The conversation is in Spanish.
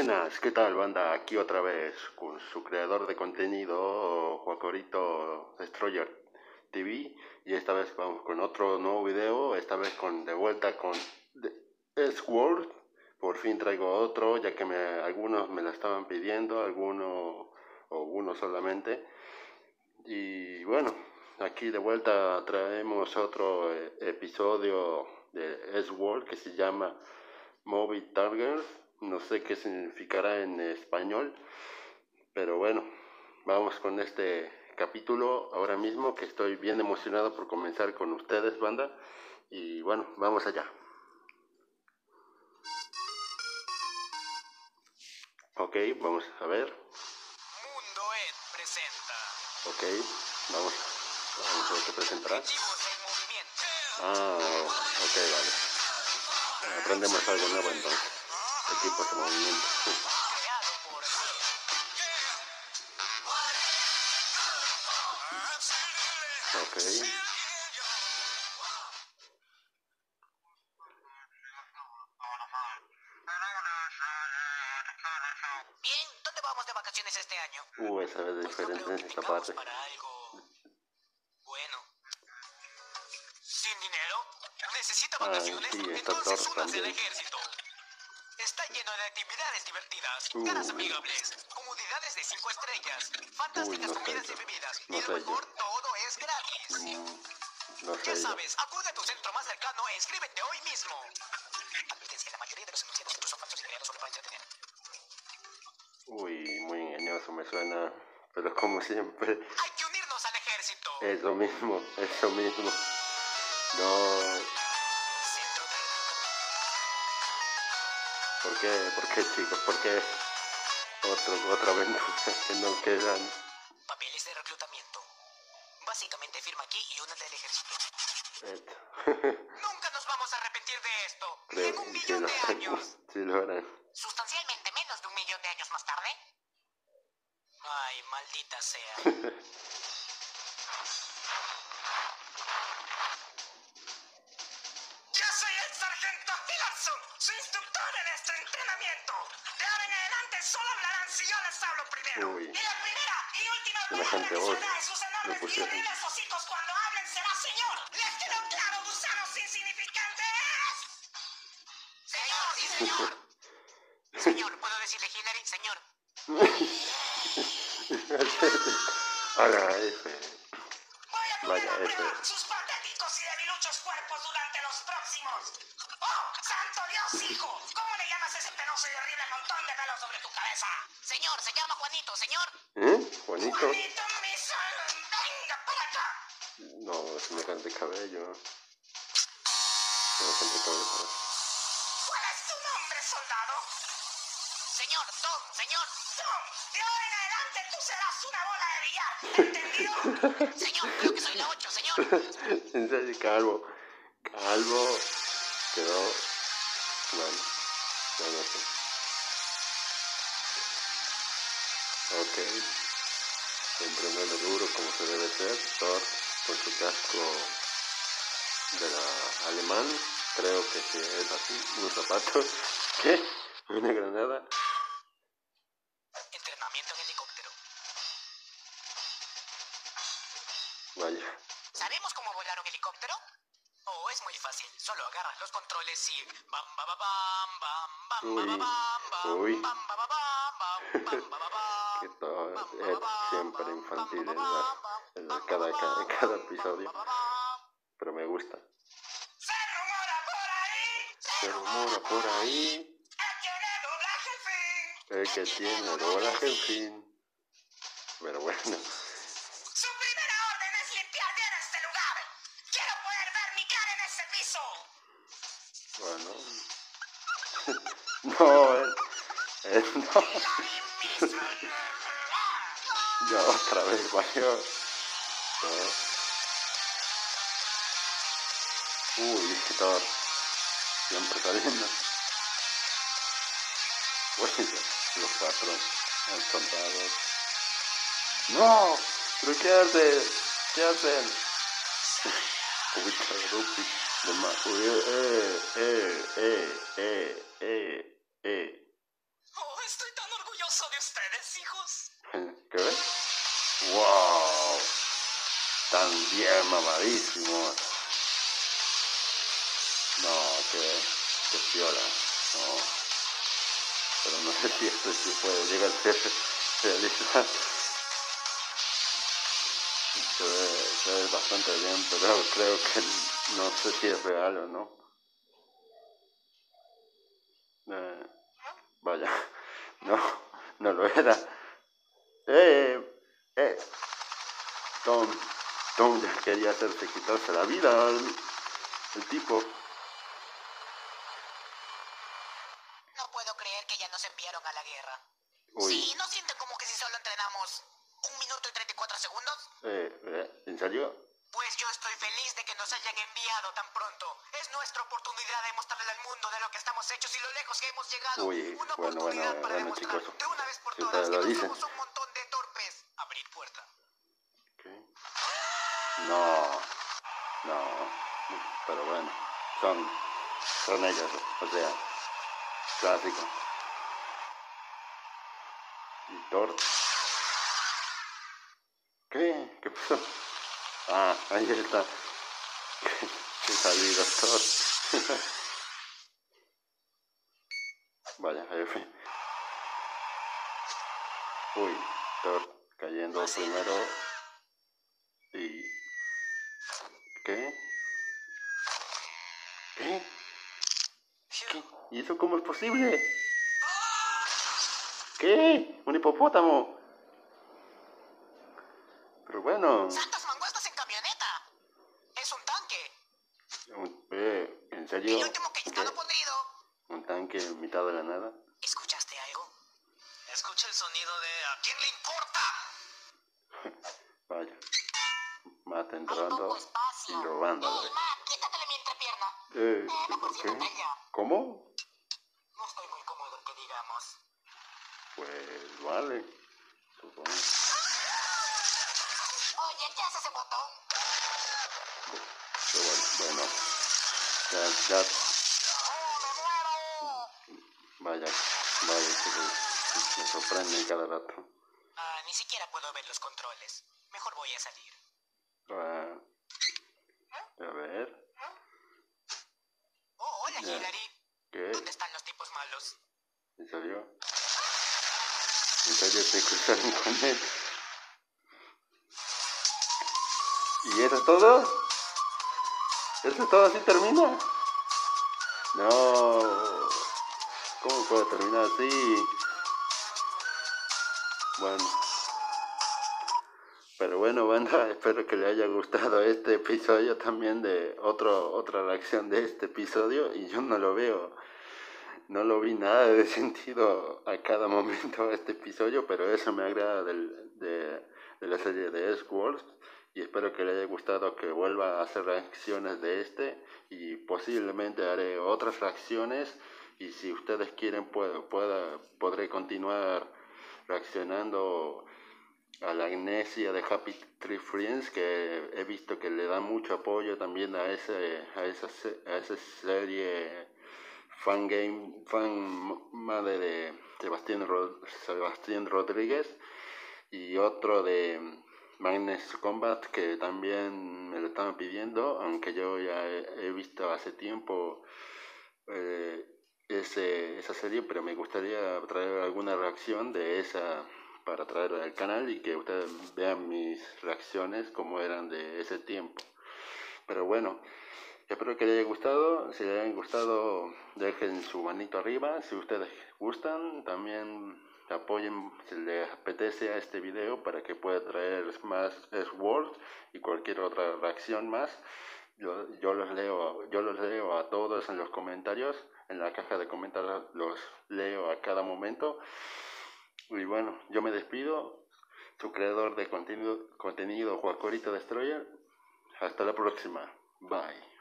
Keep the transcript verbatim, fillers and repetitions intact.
Buenas, ¿qué tal, banda? Aquí otra vez con su creador de contenido, Juacorito Destroyer T V, y esta vez vamos con otro nuevo video, esta vez con de vuelta con The S-Word. Por fin traigo otro, ya que me, algunos me la estaban pidiendo, algunos o uno solamente. Y bueno, aquí de vuelta traemos otro eh, episodio de S-Word que se llama Movie Target. No sé qué significará en español, pero bueno, vamos con este capítulo ahora mismo, que estoy bien emocionado por comenzar con ustedes, banda. Y bueno, vamos allá. Ok, vamos a ver. Mundo Ed presenta. Ok, vamos, vamos a ver qué presentará. Ah, ok, vale. Aprendemos algo nuevo entonces. Equipos de movimiento. Creado por Ok. Bien, ¿dónde vamos de vacaciones este año? Uh, esa es Pues no diferente creo en que esta tengamos parte. para algo bueno. ¿Sin dinero? ¿Necesita Ah, vacaciones? sí, está Entonces Thor únase al también. ejército. Está lleno de actividades divertidas, Uh. caras amigables, comodidades de cinco estrellas, Uy, fantásticas no sé comidas yo. y bebidas. No Y lo sé yo. mejor, todo es gratis. Mm, no Ya sé yo. sabes, acude a tu centro más cercano e inscríbete hoy mismo. Advertencia, la mayoría de los enunciados son falsos y creados solo para entretener. Uy, muy engañoso me suena. Pero como siempre, Hay que unirnos al ejército. es lo mismo, es lo mismo. No. Centro de ¿Por qué? ¿Por qué, chicos? ¿Por qué? Otro, otra aventura que no quedan. papeles de reclutamiento. Básicamente firma aquí y únete al ejército. Esto. Nunca nos vamos a arrepentir de esto. Creo En un que sí millón lo de harán. años. Sí lo harán. Sustancialmente menos de un millón de años más tarde. Ay, maldita sea. Yo soy el sargento Philipson, su instructor en este entrenamiento. De ahora en adelante solo hablarán si yo les hablo primero. Uy. Y la primera y última Semejante palabra que voz saldrá de sus le enormes y pusieron. horribles hocicos cuando hablen será señor. ¿Les quedó claro, gusanos insignificantes? Señor, sí, señor. Señor, ¿puedo decirle Hillary? Señor. A la F. Voy a poner Vaya a F. prueba sus patéticos y debiluchos cuerpos durante los próximos. ¡Oh, santo Dios, hijo! ¿Cómo le llamas a ese penoso y horrible montón de pelo sobre tu cabeza? Señor, se llama Juanito, señor. ¿Eh? ¿Juanito? Juanito, mi son, venga para acá. No, semejante cabello. Semejante cabello. ¿Cuál es tu nombre, soldado? Señor, Tom, señor. Tom, de ahora en adelante tú serás una bola de billar, ¿entendido? Señor, creo que soy la ocho, señor. En serio, calvo. Calvo. Quedó. Bueno, no lo sé. Ok. Entrenando duro como se debe ser. Thor con su casco de la alemán. Creo que sí es así. Unos zapatos. ¿Qué? Una granada. Entrenamiento en helicóptero. Vaya. ¿Sabemos cómo volar un helicóptero? Oh, es muy fácil. Solo agarras los controles y bam ba ba bam bam bam ba ba bam bam Uy. bam ba ba bam bam bam ba ba bam. Que todo es siempre infantil en, las, en la- cada, cada, en cada episodio. Pero me gusta. Se rumora por ahí. Se rumora por ahí. El que tiene doblaje al fin. El que tiene doblaje en fin. Pero bueno. Su primera orden es limpiar bien este lugar. Quiero poder ver mi cara en ese piso. Bueno. No, eh, eh, no. Ya otra vez, vaya. No. Uy, Thor. Siempre saliendo. Uy, los cuatro. Los soldados. ¡No! ¿Pero qué hacen? ¿Qué hacen? Ubica de Rupi. De más. Uy, eh, eh, eh, eh, eh, eh. Oh, esto tan orgulloso de ustedes, hijos. ¿Qué ves? ¡Wow! Tan bien mamadísimos. No, qué, qué piola. No. Pero no sé si esto sí puede llegar a ser realista. Se ve, se ve bastante bien, pero creo que no sé si es real o no. Eh, vaya, no, no lo era. Eh, eh, Tom, Tom ya quería hacerse quitarse la vida el, el tipo. No puedo creer que ya nos enviaron a la guerra. Uy. Sí, ¿no sienten como que si solo entrenamos un minuto y treinta y cuatro segundos? Eh, eh, ¿En serio? Pues yo estoy feliz de que nos hayan enviado tan pronto. Es nuestra oportunidad de mostrarle al mundo de lo que estamos hechos y lo lejos que hemos llegado. Uy, Una bueno, oportunidad bueno, para bueno, demostrar chicos, de una vez por si todas ustedes que lo no dicen. somos un montón de torpes. Abrir puerta. Okay. No, no, pero bueno, son, son ellos, o sea, clásico. Y Thor. ¿Qué? ¿Qué pasó? Ah, ahí está. Qué salido Thor. Vaya, ahí fue. Uy, Thor cayendo primero. Y... ¿Qué? ¿Qué? ¿Qué? ¿Y eso cómo es posible? ¿Qué? ¿Un hipopótamo? Pero bueno... ¡Santos mangostas en camioneta! ¡Es un tanque! Un, eh, ¿En serio? El último pescado ¿Qué? podrido. ¿Un tanque en mitad de la nada? ¿Escuchaste algo? Escucha el sonido de ¿a quién le importa? Vaya. Mata Hay entrando poco espacio. y robándolo. Hey, Matt, quítatele mi entrepierna. Eh, Eh, mejor ¿Qué? siéntate allá. ¿Cómo? No estoy muy cómodo, que digamos. Pues vale, supongo. Oye, ¿qué hace ese botón? Pero bueno, bueno. Ya, ya. ¡Oh, me muero! Vaya, vaya, que me, me sorprenden cada rato. Ah, ni siquiera puedo ver los controles. Mejor voy a salir. Ah, a ver. Oh, hola, Ya. Hillary. ¿Qué? ¿Dónde están los tipos malos? ¿En serio? ¿En serio se cruzaron con él? ¿Y eso es todo? ¿Eso es todo? ¿Así termina? No. ¿Cómo puede terminar así? Bueno. Pero bueno, banda, espero que le haya gustado este episodio también de otro, otra reacción de este episodio. Y yo no lo veo, no lo vi nada de sentido a cada momento este episodio, pero eso me agrada del, de, de la serie de S-World. Y espero que le haya gustado, que vuelva a hacer reacciones de este. Y posiblemente haré otras reacciones. Y si ustedes quieren, puedo, pueda, podré continuar reaccionando a la amnesia de Happy Tree Friends, que he visto que le da mucho apoyo también a ese a esa a esa serie fan game fan madre de Sebastián Rod, Sebastián Rodríguez, y otro de Magnus Combat que también me lo estaban pidiendo, aunque yo ya he, he visto hace tiempo eh, ese, esa serie, pero me gustaría traer alguna reacción de esa para traerlo al canal y que ustedes vean mis reacciones como eran de ese tiempo. Pero bueno, espero que les haya gustado. Si les haya gustado, dejen su manito arriba. Si ustedes gustan, también apoyen si les apetece a este video para que pueda traer más S-World y cualquier otra reacción más. Yo, yo los leo, yo los leo a todos en los comentarios, en la caja de comentarios los leo a cada momento. Y bueno, yo me despido, su creador de contenido, contenido Juacorito Destroyer. Hasta la próxima. Bye.